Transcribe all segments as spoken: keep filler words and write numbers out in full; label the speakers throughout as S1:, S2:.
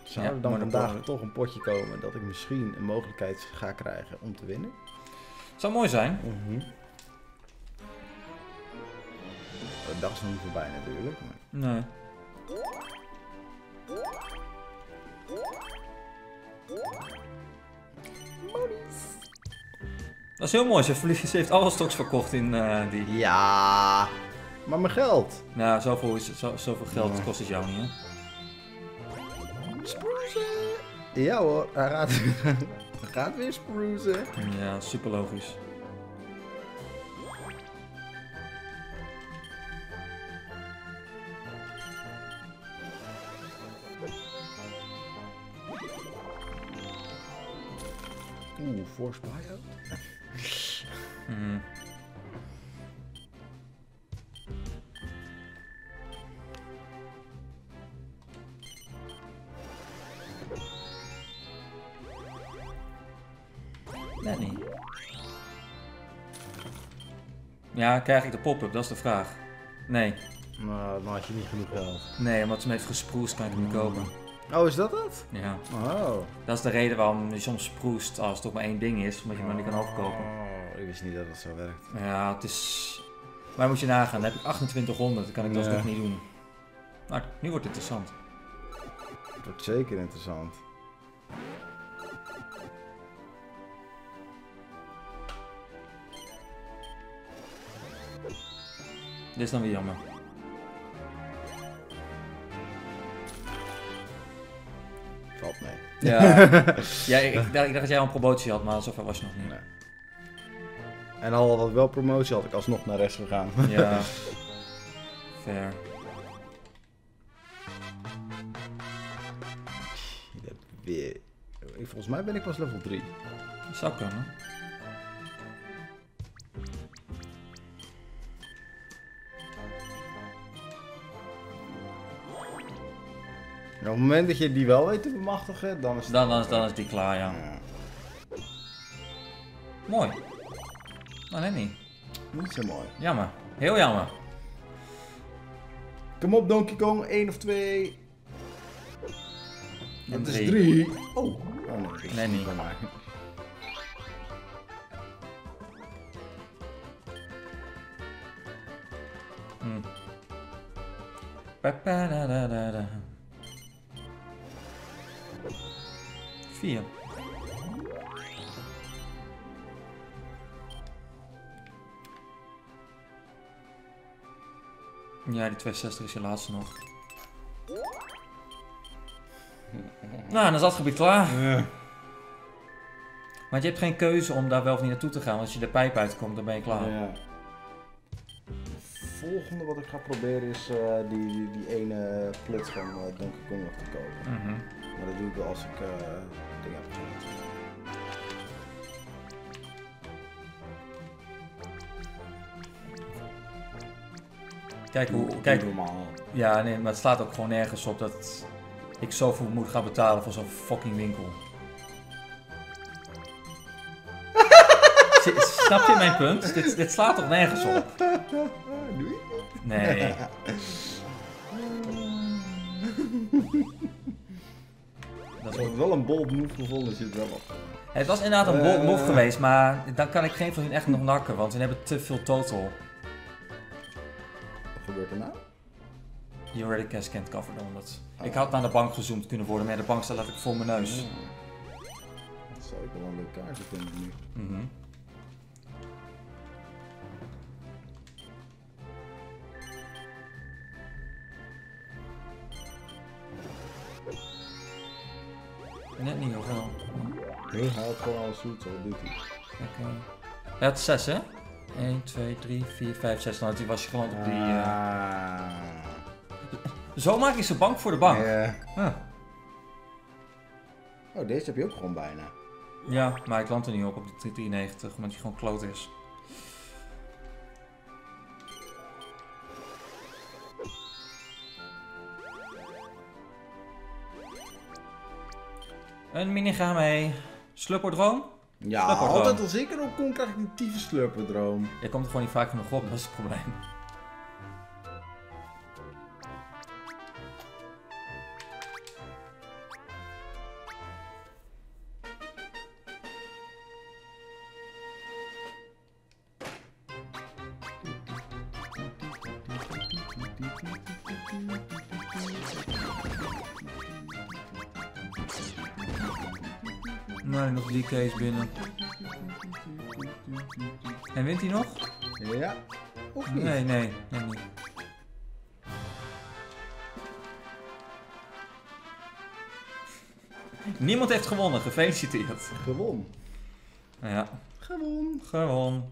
S1: Zou
S2: Ja,
S1: er dan
S2: Monopoly.
S1: vandaag toch een potje komen dat ik misschien een mogelijkheid ga krijgen om te winnen?
S2: Zou mooi zijn.
S1: Mhm. De dag is nog niet voorbij natuurlijk. Maar...
S2: Nee. Dat is heel mooi. Ze, verlie- ze heeft alle stocks verkocht in uh, die...
S1: Ja, maar mijn geld.
S2: Nou, zoveel, is, zo, zoveel geld
S1: Ja.
S2: kost het jou niet, hè?
S1: Spruzen. Ja hoor, hij gaat, hij gaat weer spruzen.
S2: Ja, super logisch.
S1: Oeh, force buyout.
S2: Mm. Net niet. Ja, krijg ik de pop-up? Dat is de vraag. Nee.
S1: Nou, dan had je niet genoeg geld.
S2: Nee, omdat ze me heeft gesproest, kan ik hem niet kopen.
S1: Oh, is dat het?
S2: Ja.
S1: Oh.
S2: Dat is de reden waarom je soms sproest als het toch maar één ding is, omdat je hem maar niet kan overkopen.
S1: Oh, ik wist niet dat het zo werkt.
S2: Ja, het is... Maar moet je nagaan, dan heb ik achtentwintighonderd, dan kan ik dat
S1: Ja.
S2: toch niet doen. Nou, nu wordt het interessant.
S1: Het wordt zeker interessant.
S2: Dit is dan weer jammer.
S1: Valt mee.
S2: Ja, ja ik, ik, dacht, ik dacht dat jij al een promotie had, maar zover was je nog niet.
S1: Nee. En al wat wel promotie had ik alsnog naar rechts gegaan.
S2: Ja, fair.
S1: Je hebt weer... Volgens mij ben ik pas level drie.
S2: Dat zou kunnen.
S1: En op het moment dat je die wel weet te bemachtigen, dan is het...
S2: Dan, dan, is, dan is die klaar, ja.
S1: Ja.
S2: Mooi. Nou, net niet.
S1: Niet zo mooi.
S2: Jammer. Heel jammer.
S1: Kom op Donkey Kong, één of twee.
S2: En
S1: Dat is
S2: drie.
S1: drie. Oh, oh nee, dat is
S2: Nee, niet.
S1: bij mij.
S2: Hm. Papadadadada. Vier. Ja, die tweehonderdzestig is je laatste nog. Nou, dan is dat gebied klaar.
S1: Ja.
S2: Want je hebt geen keuze om daar wel of niet naartoe te gaan. Als je de pijp uitkomt, dan ben je klaar.
S1: Ja. Het volgende wat ik ga proberen is uh, die, die, die ene plut van uh, Donkey Kong nog te kopen.
S2: Mhm.
S1: Maar dat doe ik wel als ik uh, dingen heb gehad.
S2: Kijk hoe...
S1: Doe-
S2: Kijk,
S1: doe normaal.
S2: ja, nee, maar het staat ook gewoon nergens op dat ik zoveel moet gaan betalen voor zo'n fucking winkel. S- Snap je mijn punt? Dit, dit slaat toch nergens op?
S1: Doe je?
S2: Nee. Dat
S1: Ik
S2: is
S1: heb wel een bold move gevonden als je het wel had.
S2: Het was inderdaad een bold move
S1: Eh.
S2: geweest, maar dan kan ik geen van hun echt nog nakken, want ze hebben te veel total.
S1: Wat gebeurt er nou?
S2: You already cast can't cover them. Dat...
S1: Oh.
S2: Ik had naar de bank gezoomd kunnen worden, maar de bank staat letterlijk voor mijn neus.
S1: Ja. Dat zou ik wel een leuk kaartje vinden nu.
S2: Mhm. Net niet, of wel?
S1: Nee, hij had gewoon al zoet, zo doet hij.
S2: Oké. Hij had zes, hè? één, twee, drie, vier, vijf, zes. Nou, die was je gewoon op die... eh,
S1: Ah.
S2: Zo maak ik ze bank voor de bank.
S1: Ja.
S2: Huh.
S1: Oh, deze heb je ook gewoon bijna.
S2: Ja, maar ik land er niet op op die drie drieënnegentig, omdat die gewoon kloot is. Een miniga mee. Slupperdroom?
S1: Ja,
S2: Slupperdroom.
S1: altijd als ik erop kom, krijg ik een tyfus slurperdroom.
S2: Je komt er gewoon niet vaak genoeg op, dat is het probleem. Nee, nog die case binnen. En wint hij nog?
S1: Ja. Of niet?
S2: Nee, nee, nee niet. Niemand heeft gewonnen, gefeliciteerd.
S1: Gewon.
S2: Ja.
S1: Gewon.
S2: Gewoon.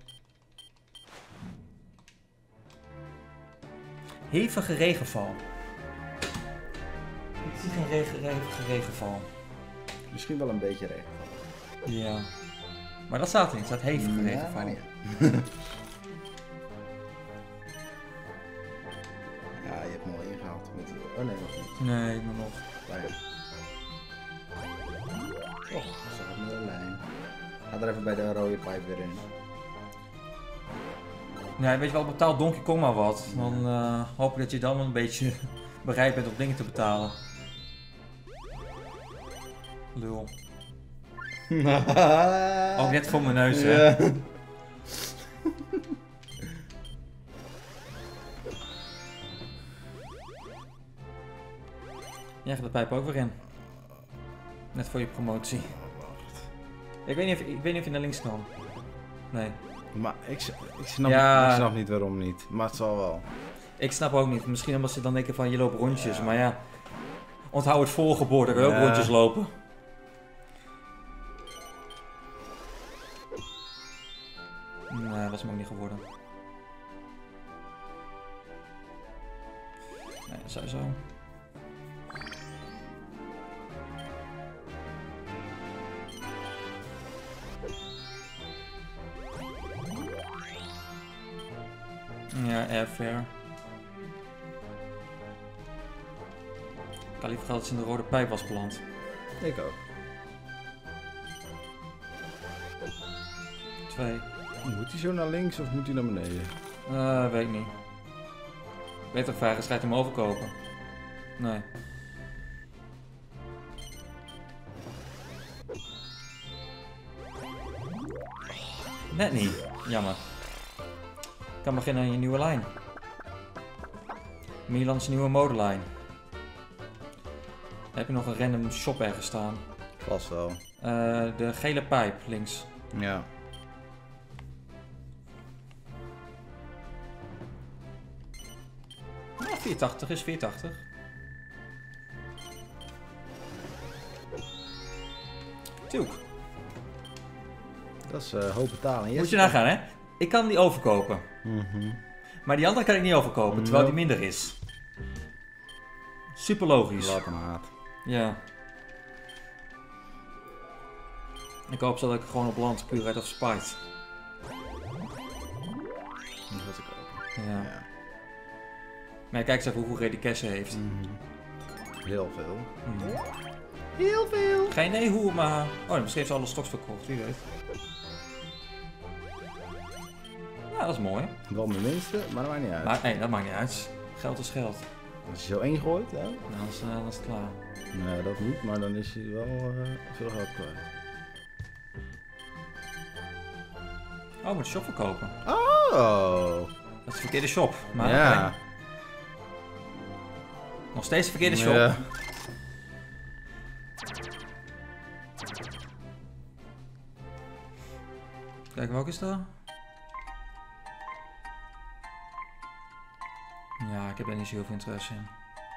S2: Hevige regenval. Ik zie geen regen, hevige regenval.
S1: Misschien wel een beetje regen.
S2: Ja. Maar dat staat er niet, het staat hevige
S1: Ja,
S2: regenval.
S1: maar niet. Ja, je hebt hem al ingehaald met... Oh nee, nog niet.
S2: Nee, maar nog.
S1: Daar. Oh, zo gaat met een lijn. Ga er even bij de rode pijp weer in.
S2: Nee, weet je wel, betaal Donkey Kong maar wat. Dan uh, hoop ik dat je dan een beetje bereid bent om dingen te betalen. Lul. Ook net voor mijn neus, hè.
S1: Ja.
S2: Jij gaat de pijp ook weer in. Net voor je promotie. Ik weet niet of, ik weet niet of je naar links kan. Nee.
S1: Maar ik, ik, snap,
S2: Ja.
S1: ik snap niet waarom niet. Maar het zal wel.
S2: Ik snap ook niet. Misschien omdat ze dan denken van je loopt rondjes. Ja. Maar ja, onthoud het vorige bord. Dan kun je ook
S1: Ja.
S2: rondjes lopen. Nee, dat was hem ook niet geworden. Nee, sowieso. Ja, airfare. Ik had liever gehad dat ze in de rode pijp was beland.
S1: Ik ook.
S2: Twee.
S1: Moet hij zo naar links of moet hij naar beneden?
S2: Uh, weet ik niet. Beter vragen, is, ga je hem overkopen? Nee. Net niet. Jammer. Ik kan beginnen aan je nieuwe lijn. Milans nieuwe modelijn. Heb je nog een random shop ergens staan?
S1: Vast wel.
S2: Uh, de gele pijp, links.
S1: Ja.
S2: Ja, vierentachtig is vierentachtig. Tuuk.
S1: Dat is uh, hoop betalen. Yes.
S2: Moet je nagaan, hè? Ik kan die overkopen.
S1: Mm-hmm.
S2: Maar die andere kan ik niet overkopen, terwijl die minder is. Super logisch.
S1: Wat een haat.
S2: Ja. Ik hoop zo dat ik gewoon op land puur uit of spite.
S1: Dat was ik ook.
S2: Ja.
S1: Ja.
S2: Maar kijk eens even hoeveel redicassie heeft.
S1: Mm-hmm. Heel veel.
S2: Mm.
S1: Heel veel.
S2: Geen idee hoe, maar... Oh, misschien heeft ze alle stocks verkocht, wie weet. Ja, dat is mooi.
S1: Wel mijn minste, maar dat maakt niet uit.
S2: Maar nee, dat maakt niet uit. Geld is geld.
S1: Als je zo één gooit, hè?
S2: Nou, dan is, uh, dan is het klaar.
S1: Nee, dat niet, maar dan is hij wel uh, veel geld kwijt.
S2: Oh, moet de shop verkopen.
S1: Oh!
S2: Dat is de verkeerde shop. Maar
S1: ja.
S2: okay. Nog steeds de verkeerde shop.
S1: Ja.
S2: Kijk, welke is dat? Ja, ik heb er niet zo heel veel interesse in.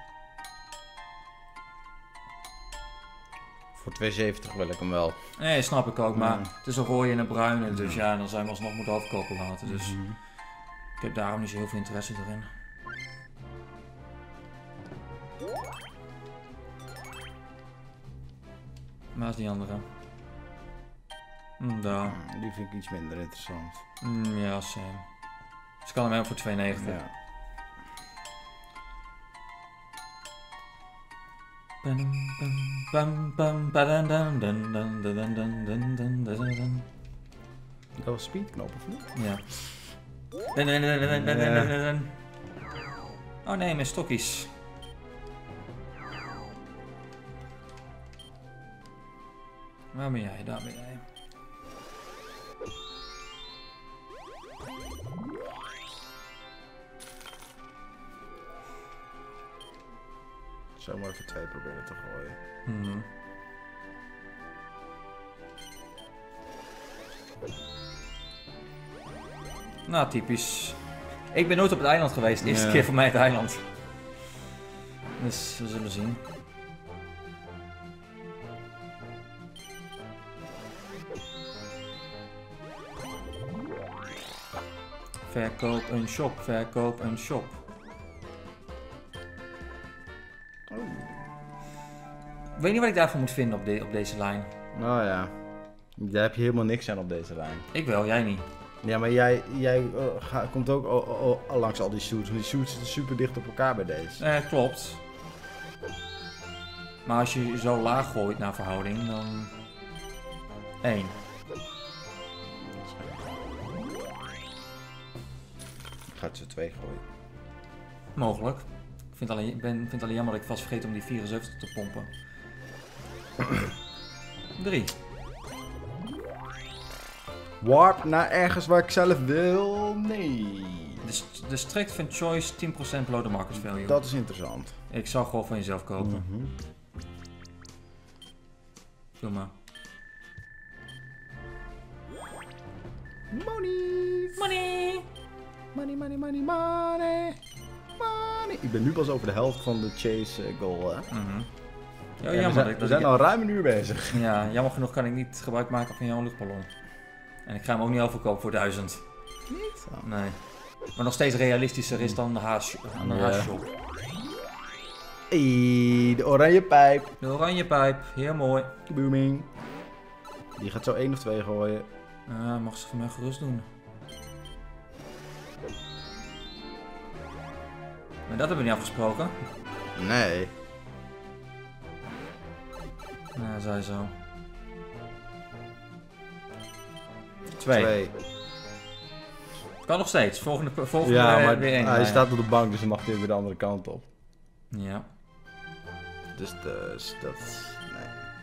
S1: Voor twee zeventig wil ik hem wel.
S2: Nee, snap ik ook, maar
S1: Mm.
S2: het is een rode en een bruine, dus ja, dan zijn we alsnog moeten overkopen laten. Dus
S1: Mm-hmm.
S2: ik heb daarom niet zo heel veel interesse erin. Maar is die andere? Mm, daar.
S1: Mm, die vind ik iets minder interessant.
S2: Mm, ja, same. Dus ik kan hem hebben voor twee negentig.
S1: Ja. Dat was speedknop of niet?
S2: Ja. Dun, dun, dun, dun, dun, dun, dun, dun. Oh nee, mijn stokjes. Waar ben jij? Daar ben jij.
S1: zomaar even twee proberen te gooien.
S2: Hmm. Nou, typisch. Ik ben nooit op het eiland geweest. De eerste
S1: Ja.
S2: keer voor mij het eiland. Dus we zullen zien. Verkoop een shop, verkoop een shop.
S1: Oh.
S2: Ik weet niet wat ik daarvan moet vinden op, de, op deze lijn.
S1: Nou ja. Daar heb je helemaal niks aan op deze lijn.
S2: Ik wel, jij niet.
S1: Ja, maar jij, jij uh, ga, komt ook al, al, al langs al die shoots. Want die shoots zitten super dicht op elkaar bij deze.
S2: Eh, klopt. Maar als je zo laag gooit naar verhouding, dan... één.
S1: Ik ga het zo twee gooien.
S2: Mogelijk. Ik vind alleen, ik ben, vind het alleen jammer dat ik vast vergeet om die vierenzeventig te pompen. drie.
S1: Warp naar ergens waar ik zelf wil? Nee.
S2: De, st- de strict van choice tien procent below the market value.
S1: Dat is interessant.
S2: Ik zou gewoon van jezelf kopen.
S1: Mhm.
S2: Doe maar.
S1: Money.
S2: Money!
S1: Money, money, money, money. Money. Ik ben nu pas over de helft van de chase uh, goal. Hè?
S2: Mhm. Ja,
S1: Ja, we
S2: jammer
S1: zijn,
S2: dat,
S1: we
S2: dat
S1: zijn
S2: ik-
S1: al ruim een uur bezig.
S2: Ja, jammer genoeg kan ik niet gebruik maken van jouw luchtballon. En ik ga hem ook niet overkopen voor duizend.
S1: Niet? Oh.
S2: Nee. Maar nog steeds realistischer is dan de haas, aan de
S1: Ja.
S2: haasshop.
S1: Hey, de oranje pijp.
S2: De oranje pijp, heel mooi.
S1: Booming. Die gaat zo één of twee gooien.
S2: Uh, mag ze van mij gerust doen. Maar dat hebben we niet afgesproken.
S1: Nee.
S2: Ja, zei zo. Twee.
S1: Twee.
S2: Kan nog steeds. Volgende, volgende
S1: Ja,
S2: eh,
S1: maar
S2: weer één.
S1: hij
S2: erbij.
S1: staat op de bank, dus dan mag hij weer de andere kant op.
S2: Ja.
S1: Dus, dus dat... Nee.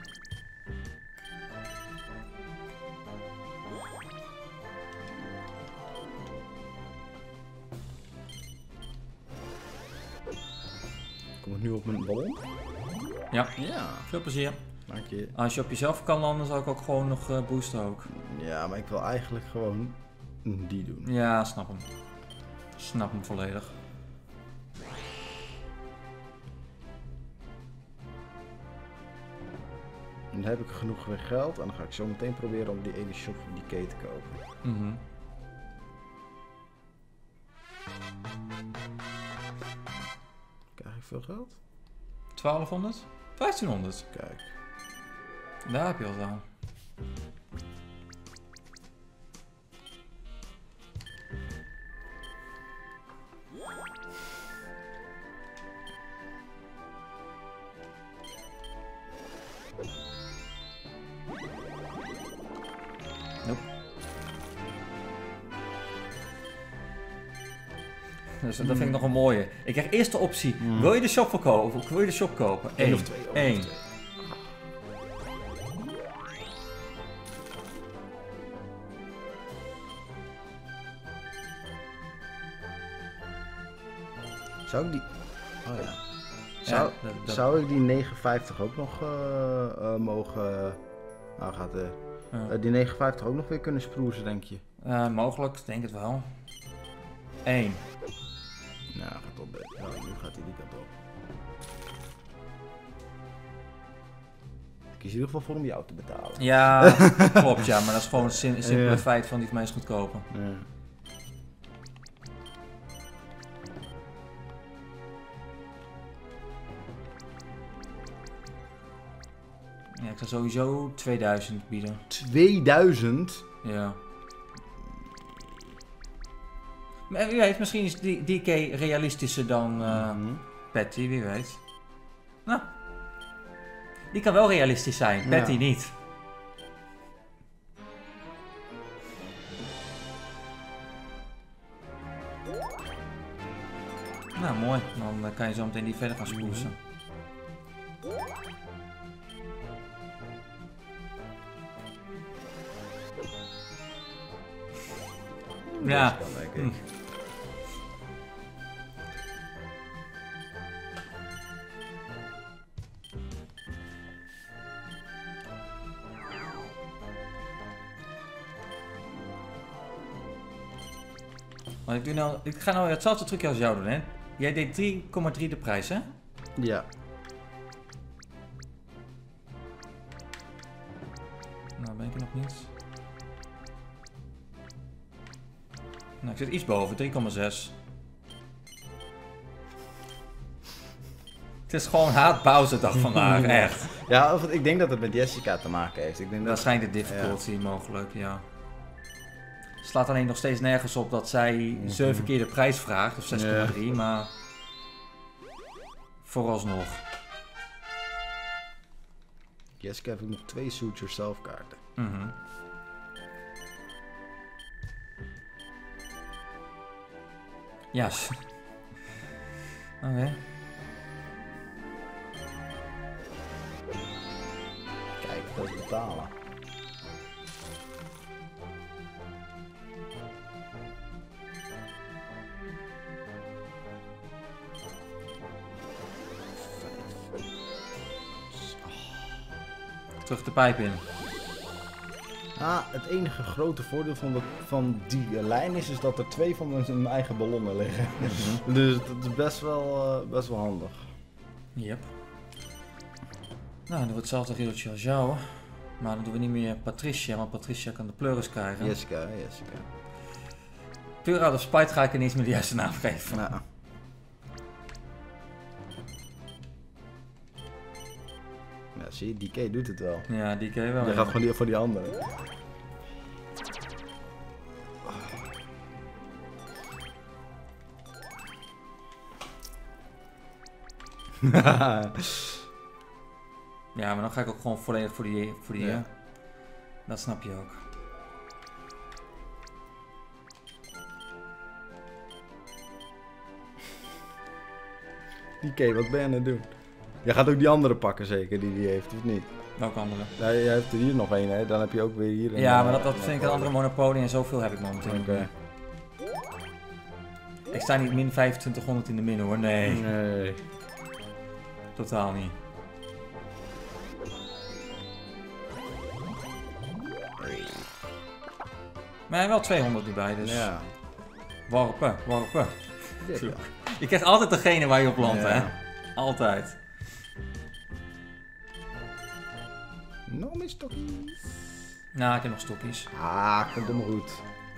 S1: Kom ik nu op mijn ballon?
S2: Ja.
S1: Ja.
S2: Veel plezier.
S1: Dank je.
S2: Als je op jezelf kan landen, zal ik ook gewoon nog uh, boosten ook.
S1: Ja, maar ik wil eigenlijk gewoon die doen.
S2: Ja, snap hem. Snap hem volledig.
S1: En dan heb ik genoeg weer geld en dan ga ik zo meteen proberen om die ene shop van die K te kopen.
S2: Mhm.
S1: Krijg ik veel geld?
S2: twaalfhonderd? vijftienhonderd?
S1: Kijk.
S2: Daar heb je al aan. Nope. Dus dat vind ik nog een mooie. Ik krijg eerst de optie.
S1: Mm.
S2: Wil je de shop verkopen? Of wil je de shop kopen?
S1: Eén
S2: Eén.
S1: of twee. oh,
S2: Eén.
S1: of twee. Zou ik die... Oh ja. Zou,
S2: Ja, dat- dat-
S1: zou ik die negenenvijftig ook nog uh, uh, mogen... Nou gaat de...
S2: Ja.
S1: Uh, die negenenvijftig ook nog weer kunnen sproezen, denk je?
S2: Uh, mogelijk, denk het wel. Eén.
S1: Nou, gaat op. Nou, nu gaat hij die kant op. Ik kies in ieder geval voor om jou te betalen.
S2: Ja, klopt ja, maar dat is gewoon een sim- simpele
S1: Ja.
S2: feit van die van mij is goedkoper.
S1: Ja.
S2: Ja, ik zou sowieso tweeduizend bieden.
S1: tweeduizend?
S2: Ja. Maar wie weet, misschien is die D K realistischer dan uh,
S1: Mhm.
S2: Patty, wie weet. Nou, die kan wel realistisch zijn, Patty
S1: Ja.
S2: niet. Nou, mooi. Dan uh, kan je zo meteen die verder gaan sproezen. Ja.
S1: Dat kan, denk ik.
S2: Hm. Want ik, doe nou, ik ga nou hetzelfde trucje als jou doen, hè? Jij deed drie komma drie de prijs, hè?
S1: Ja.
S2: Nou, ben ik er nog niet. Nou, ik zit iets boven, drie komma zes. Het is gewoon haat-pauzedag vandaag, echt.
S1: Ja, of, ik denk dat het met Jessica te maken heeft. Ik denk dat...
S2: Waarschijnlijk de difficulty ja. mogelijk, ja. Slaat alleen nog steeds nergens op dat zij mm-hmm. zeven keer de prijs vraagt, of zes komma drie, ja. maar... Vooralsnog.
S1: Jessica heeft nog twee Suit Yourself kaarten.
S2: Mm-hmm. Ja. Oké. Okay.
S1: Kijk, dat is betalen.
S2: Terug de pijp in.
S1: Ah, het enige grote voordeel van, de, van die uh, lijn is, is dat er twee van mijn eigen ballonnen liggen. Mm-hmm. Dus dat is best wel, uh, best wel handig.
S2: Yep. Nou, dan doen we hetzelfde reeltje als jou. Maar dan doen we niet meer Patricia, want Patricia kan de pleuris krijgen.
S1: Jessica, Jessica.
S2: Puur out of spite ga ik er niet meer de juiste naam geven.
S1: Nou. Ja, zie je, D K doet het wel.
S2: Ja, D K wel.
S1: Je gaat gewoon die, voor die andere.
S2: Ja, maar dan ga ik ook gewoon volledig voor die, voor die ja. Dat snap je ook.
S1: D K, wat ben je aan het doen? Jij gaat ook die andere pakken zeker, die die heeft, of niet?
S2: Welke andere?
S1: Ja, jij hebt er hier nog één, hè? Dan heb je ook weer hier een...
S2: Ja, maar dat, dat vind ik een andere Monopoly en zoveel heb ik momenteel niet meer. Ik sta niet min vijfentwintighonderd in de min, hoor. Nee.
S1: Nee.
S2: Totaal niet. Maar wel tweehonderd erbij, dus...
S1: Ja.
S2: Warpen, warpen.
S1: Ja.
S2: Je krijgt altijd degene waar je op landt, ja. hè? Altijd.
S1: Nog meer stokjes.
S2: Nou, ik heb nog stokjes.
S1: Ah, komt helemaal goed.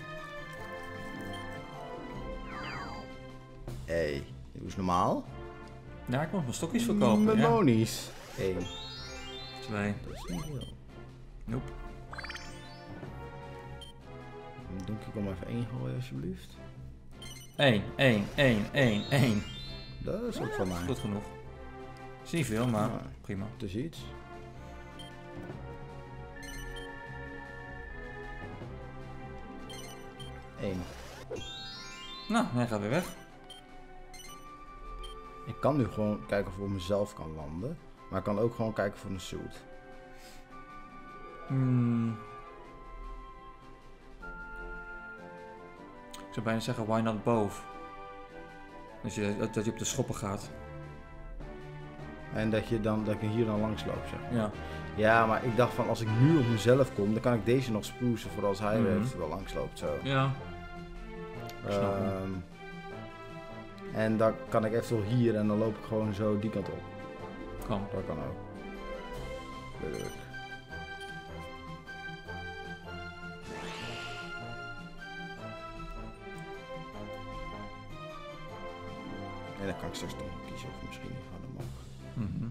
S1: Hé, hey, doe eens normaal.
S2: Ja, ik moet mijn stokjes verkopen.
S1: Melonies.
S2: Ja. Eén. Twee.
S1: Dat is niet veel.
S2: Nope.
S1: Dan doe ik om even één gooien, alsjeblieft.
S2: Eén, één, één, één, één.
S1: Dat is ook van mij.
S2: Goed genoeg. Is niet veel, maar
S1: ja,
S2: prima.
S1: Het is iets. Eén.
S2: Nou, hij gaat weer weg.
S1: Ik kan nu gewoon kijken of ik op mezelf kan landen. Maar ik kan ook gewoon kijken voor een suit.
S2: Hmm. Ik zou bijna zeggen, why not both? Dus je, dat, dat je op de schoppen gaat.
S1: En dat je dan dat ik hier dan langs loop, zeg maar.
S2: Ja.
S1: Ja, maar ik dacht van als ik nu op mezelf kom, dan kan ik deze nog sprucen voor als hij mm-hmm. er wel langs loopt zo.
S2: Ja.
S1: Um, en dan kan ik eventueel hier en dan loop ik gewoon zo die kant op.
S2: Kan.
S1: Dat kan ook. Leuk. En dan kan ik straks toch nog kiezen of ik misschien niet harder mag.
S2: Mm-hmm.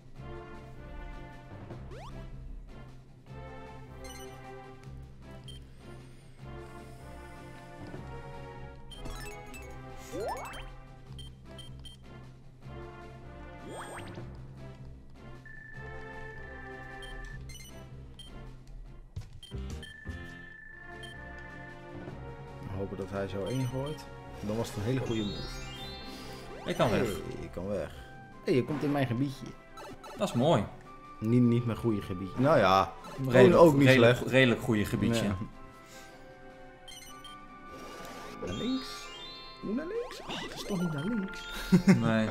S1: Hopen dat hij zo één gooit. Dan was het een hele goede move.
S2: Ik kan weg.
S1: Hey, ik kan weg. Hé, hey, je komt in mijn gebiedje.
S2: Dat is mooi.
S1: Niet, niet mijn goede gebiedje. Nou ja,
S2: redelijk,
S1: ook niet
S2: redelijk,
S1: slecht.
S2: Redelijk goede gebiedje.
S1: Ja. Naar links. Hoe naar links? Oh, het is toch niet naar links?
S2: Nee.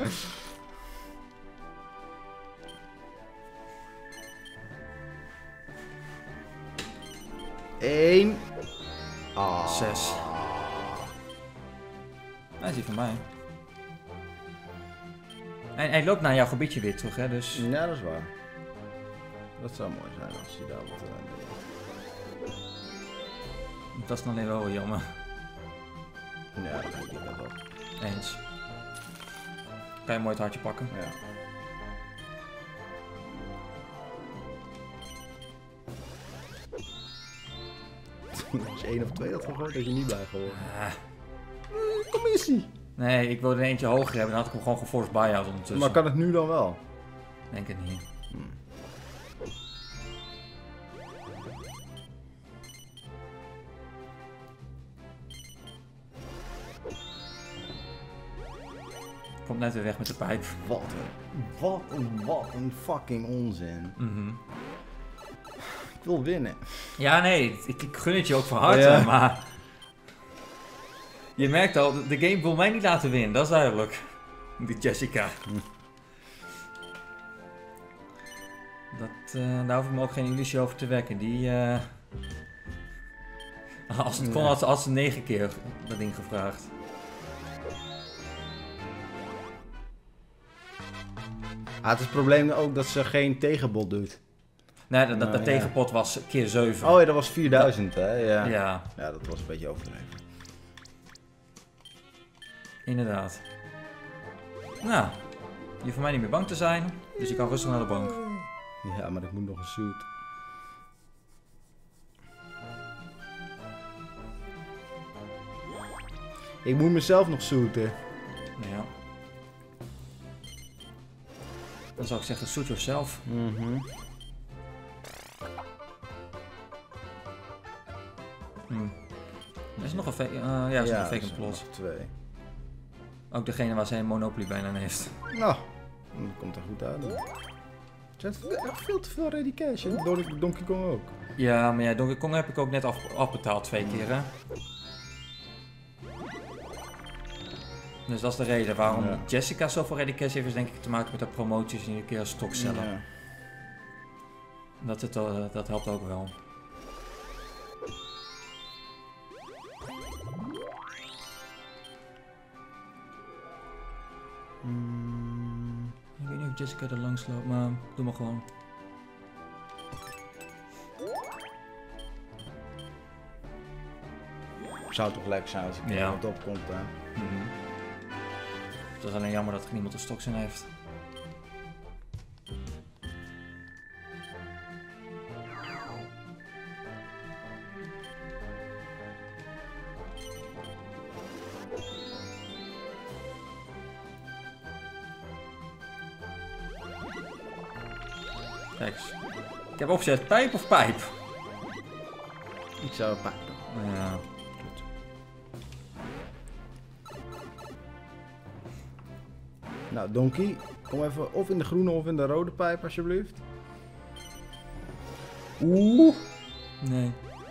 S1: Eén. Ah.
S2: Zes. Hij is die van mij. En hij loopt naar jouw gebiedje weer terug, hè, dus...
S1: Ja, dat is waar. Dat zou mooi zijn als hij daar wat uh, deed.
S2: Dat is dan alleen wel jammer.
S1: Ja, dat moet ik wel op.
S2: Eens. Kan je mooi het hartje pakken.
S1: Ja. Als je één of twee had gegooid, had je niet blij geworden.
S2: Ah.
S1: Commissie!
S2: Nee, ik wilde er eentje hoger hebben, dan had ik hem gewoon geforced buyout ondertussen.
S1: Maar kan het nu dan wel?
S2: Denk het niet.
S1: Hmm.
S2: Komt net weer weg met de pijp.
S1: Wat een, wat een, wat een fucking onzin.
S2: Mm-hmm.
S1: Ik wil winnen.
S2: Ja, nee, ik, ik gun het je ook van harte,
S1: Ja.
S2: maar... Je merkt al, de game wil mij niet laten winnen, dat is duidelijk. Die Jessica.
S1: Hm.
S2: Dat, uh, daar hoef ik me ook geen illusie over te wekken. Die, uh... Als het kon,
S1: Ja.
S2: had ze, had ze negen keer dat ding gevraagd.
S1: Ah, het is het probleem ook dat ze geen tegenbod doet.
S2: Nee, dat, dat,
S1: Nou,
S2: dat
S1: ja.
S2: tegenpot was keer zeven.
S1: Oh ja, dat was vierduizend hè? Ja.
S2: Ja,
S1: Ja, dat was een beetje overdreven.
S2: inderdaad. Nou, je hoeft voor mij niet meer bang te zijn, dus je kan rustig naar de bank.
S1: Ja, maar ik moet nog een suit. Ik moet mezelf nog suiten.
S2: Ja. Dan zou ik zeggen, suit yourself.
S1: Mhm.
S2: Hm. Er is nog een fake, uh, ja, er is nog een fake
S1: er zijn
S2: plot.
S1: nog twee.
S2: Ook degene waar zij een Monopoly bijna aan heeft.
S1: Nou, dat komt er goed uit. Er zijn echt veel te veel ready cash. En Don- Donkey Kong ook.
S2: Ja, maar ja, Donkey Kong heb ik ook net af, afbetaald twee keer, hè. Dus dat is de reden waarom
S1: Ja.
S2: Jessica zoveel ready cash heeft, is denk ik te maken met de promoties en iedere keer stok cellen.
S1: Ja.
S2: Dat, het, uh, dat helpt ook wel.
S1: Mm,
S2: Ik weet niet of Jessica er langs loopt, maar doe maar gewoon.
S1: zou toch lekker zijn als ik er
S2: Ja.
S1: wat opkomt, hè?
S2: Mm-hmm. Het is alleen jammer dat er niemand een stok in heeft. Kijk eens. Ik heb opgezet pijp of pijp?
S1: Ik zou een pakken.
S2: Ja.
S1: Goed. Nou, Donkey, kom even of in de groene of in de rode pijp, alsjeblieft. Oeh.
S2: Nee.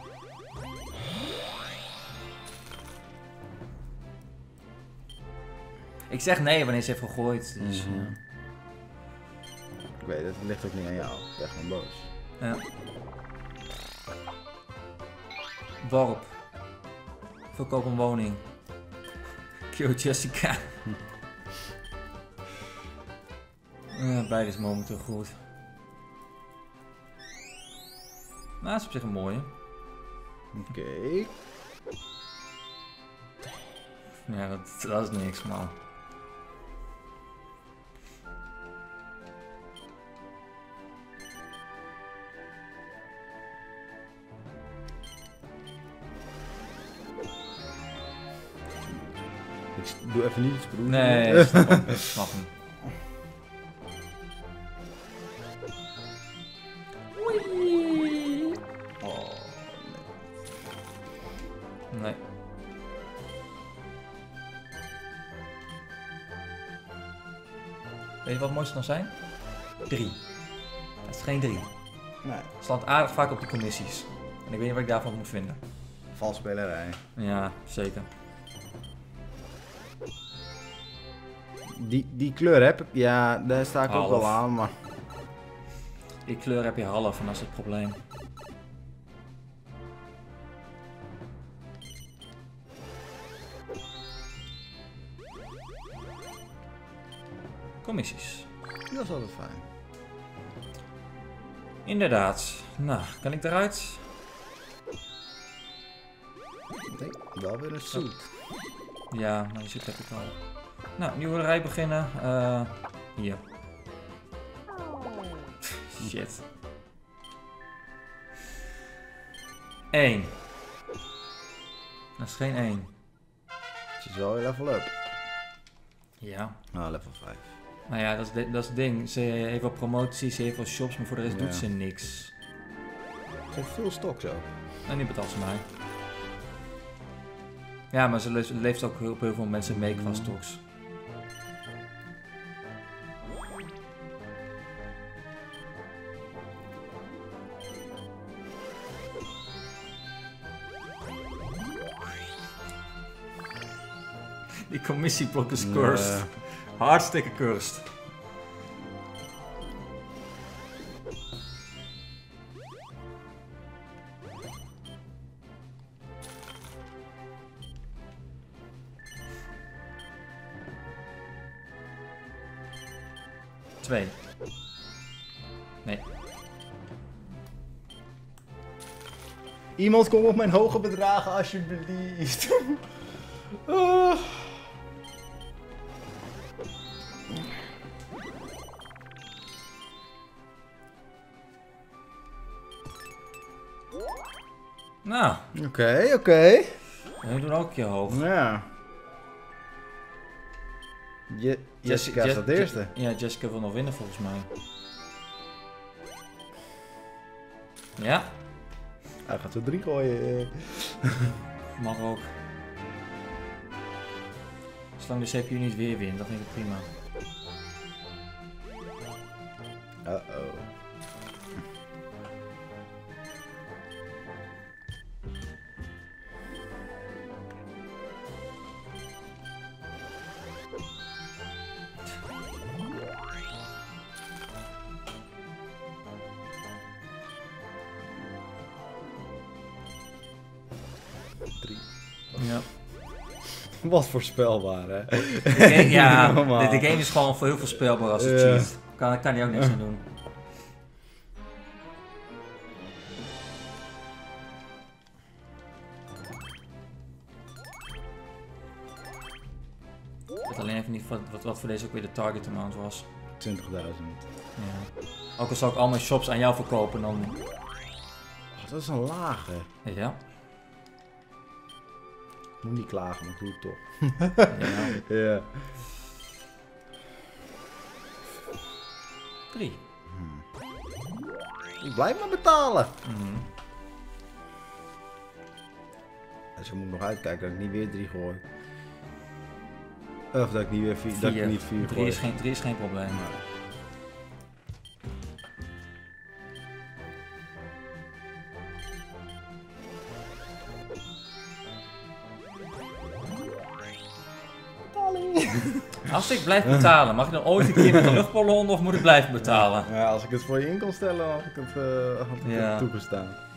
S2: Ik zeg nee wanneer ze heeft gegooid. Dus,
S1: Mhm.
S2: ja.
S1: Ik weet het, het ligt ook niet aan jou. Ik ben gewoon boos.
S2: Ja. Dorp. Verkoop een woning. Kill Jessica. Ja, beide is momenteel goed. Maar dat is op zich een mooie.
S1: Oké.
S2: Ja, dat, dat is niks, man.
S1: Ik doe even niet het proeven.
S2: Nee, ik snap hem. Ik snap hem.
S1: Oh, nee.
S2: Nee. Weet je wat het mooiste dan zijn? Drie. Het is geen drie.
S1: Nee,
S2: Het slaat aardig vaak op de commissies. En ik weet niet wat ik daarvan moet vinden.
S1: valsspelerij.
S2: Ja, zeker.
S1: Die, die kleur heb ik, ja, daar sta ik ook
S2: Half.
S1: wel aan, maar...
S2: Die kleur heb je half en dat is het probleem. Commissies.
S1: Dat is altijd fijn.
S2: Inderdaad. Nou, kan ik eruit?
S1: Nee, wel weer een zoet.
S2: Ja, maar die zoet heb ik al. Nou, nieuwe rij beginnen. Uh, hier. Shit. één. Dat is geen één.
S1: Het is wel weer level up.
S2: Ja.
S1: Nou, level vijf.
S2: Nou ja, dat is, de, dat is het ding. Ze heeft wel promoties, ze heeft wel shops, maar voor de rest
S1: Ja.
S2: doet ze niks.
S1: Ze heeft veel stok zo.
S2: En nu betaalt ze mij. Ja, maar ze leeft, leeft ook op heel veel mensen mee qua stocks. Die commissieblok is cursed.
S1: Nee.
S2: Hartstikke cursed. Twee. Nee.
S1: Iemand kom op mijn hoge bedragen alsjeblieft. uh.
S2: Nou.
S1: Oké, okay, oké. Okay.
S2: We doen ook je hoog.
S1: Ja. Je, Jessica is dat de eerste.
S2: Ja, Jessica wil nog winnen volgens mij. Ja.
S1: Hij gaat zo drie gooien.
S2: Mag ook. Zolang de C P U niet weer wint, dat vind ik prima.
S1: Uh-oh. Drie.
S2: Ja.
S1: Wat voorspelbaar, hè?
S2: De game, ja, de, de game is gewoon heel voorspelbaar als het
S1: uh.
S2: cheat. Kan, kan hij ook niks aan doen. Ik weet alleen even niet wat, wat, wat voor deze ook weer de target amount was.
S1: twintigduizend.
S2: Ja. Ook al zou ik al mijn shops aan jou verkopen, dan...
S1: Oh, dat is een lage.
S2: Ja.
S1: Moet niet klagen, maar ik doe het toch.
S2: Ja.
S1: Ja.
S2: Drie.
S1: Hmm. Ik blijf maar betalen.
S2: Mm.
S1: Dus ik moet nog uitkijken dat ik niet weer drie gooi. Of dat ik niet weer vier, dat ik niet vier
S2: drie
S1: gooi.
S2: Is geen, drie is geen probleem.
S1: Nou.
S2: Als ik blijf betalen, mag ik dan ooit een keer met een luchtballon of moet ik blijven betalen?
S1: Ja, als ik het voor je in kon stellen, had ik het, uh, had ik
S2: Ja.
S1: het toegestaan.